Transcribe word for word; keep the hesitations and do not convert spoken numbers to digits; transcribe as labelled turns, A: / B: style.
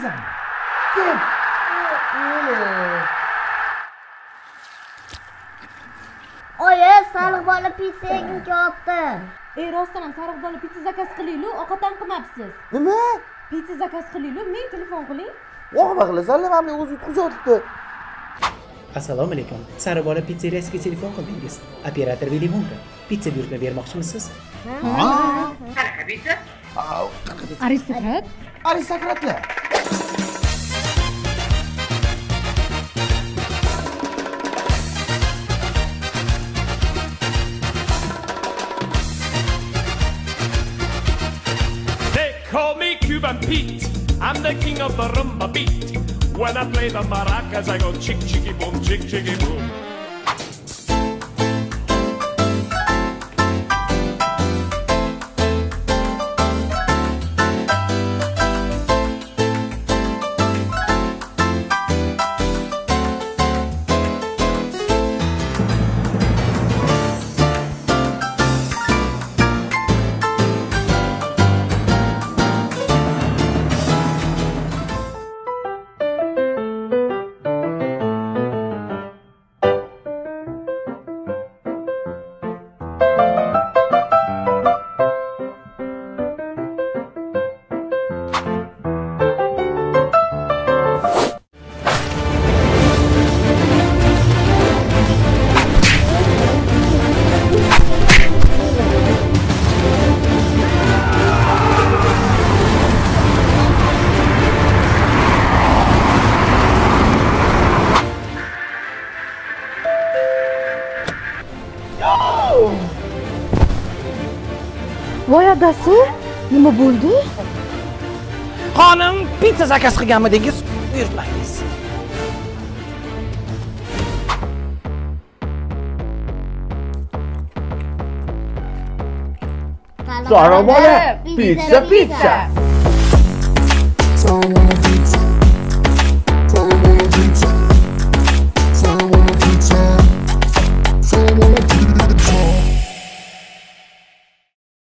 A: pizzami. Deb.
B: Oyi, sariq bola pizza yegim kelyapti.
C: Ey, rostdan ham sariq bola pizza zakaz qiling-lu, ovqatdan qilmabsiz.
A: Nima?
C: Pizza zakaz qiling-lu, men telefon qiling.
A: Vohma qilasan, mana o'zi yutqizayotibdi.
D: Assalomu alaykum. Sariq bola pizzeriyasiga telefon qildingiz. Operator Willy Wonka. Pizza buyurtma bermoqchimisiz?
A: Ha?
D: Qanaqa pizza?
C: Aristokrat.
A: Aristokratlar.
E: Call me Cuban Pete, I'm the king of the rumba beat. When I play the maracas, I go chick chicky boom, chick chicky boom.
C: Voy adasi, nima bo'ldi?
D: Xonim, pizza zakaz qilganmidingiz? Buyurtmangiz.
A: Sariq bola, pizza, pizza.